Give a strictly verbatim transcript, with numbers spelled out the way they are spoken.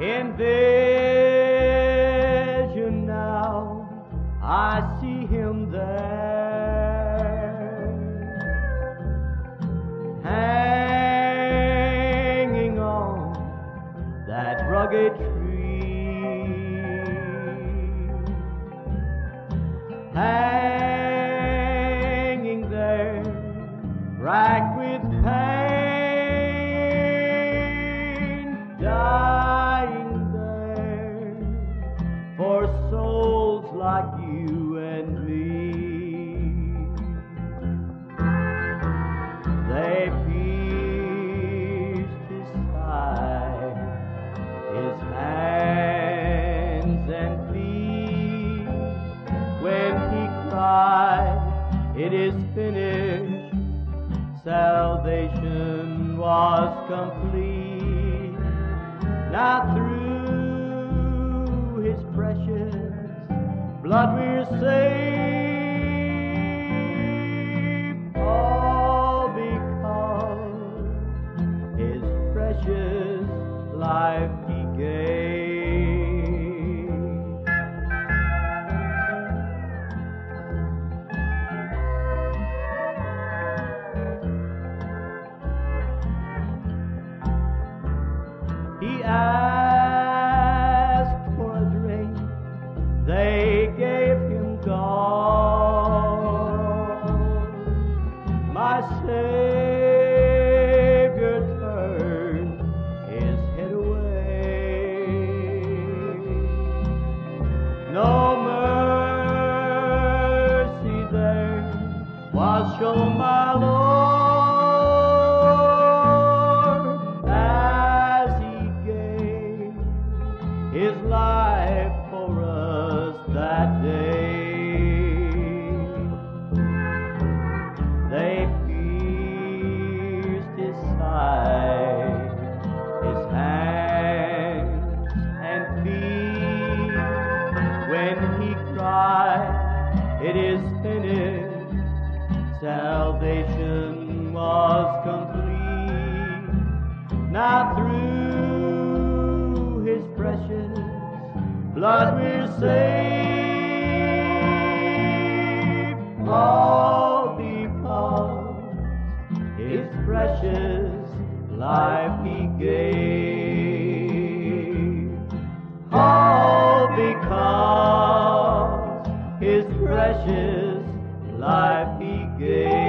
In vision now I see him there, hanging on that rugged tree, hanging there, racked with pain, dying there for souls like you and me. They pierced his side, his hands and feet, when he cried, "It is finished." Salvation was complete. Now through his precious blood we're saved, all because his precious life he gave. He asked for a drink, they gave him gold. My Savior turned his head away. No mercy there was shown, my Lord, his life for us that day. They pierced his side, his hands and feet, when he cried, "It is finished." Salvation was complete. Now through his precious blood we're saved, all because his precious life he gave, all because his precious life he gave.